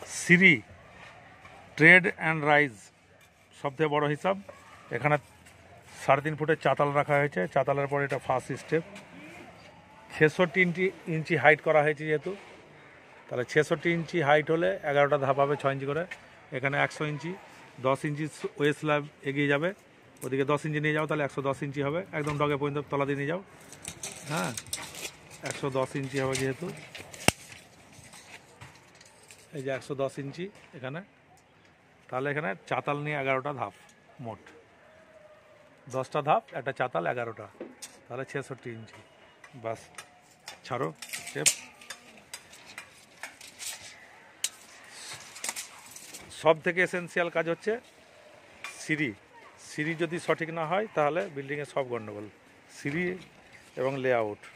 সিঁড়ি trade and rise সবথেকে বড় হিসাব। এখানে 3.5 ফুটের চাতাল রাখা হয়েছে। চাতালের পরে এটা ফার্স্ট স্টেপ। 66 ইঞ্চি হাইট করা হয়েছে যেহেতু, তাহলে 66 ইঞ্চি হাইট হলে 11টা ধাপ হবে 6 ইঞ্চি করে। এখানে 100 ইঞ্চি, 10 ইঞ্চি ওয়েস্ট স্ল্যাব এগিয়ে যাবে, ওদিকে 10 ইঞ্চি নিয়ে যাও, তাহলে 110 ইঞ্চি হবে। একদম ডগে পর্যন্ত তলা দিয়ে নিয়ে যাও। হ্যাঁ, 110 ইঞ্চি হবে যেহেতু, এই যে 110 ইঞ্চি এখানে। তাহলে এখানে চাতাল নিয়ে 11টা ধাপ, মোট 10টা ধাপ, একটা চাতাল 11টা, তাহলে 66 ইঞ্চি। বাস, ছাড়ো স্টেপ। সব থেকে এসেন্সিয়াল কাজ হচ্ছে সিঁড়ি। সিঁড়ি যদি সঠিক না হয় তাহলে বিল্ডিংয়ে সব গণ্ডগোল, সিঁড়ি এবং লেআউট।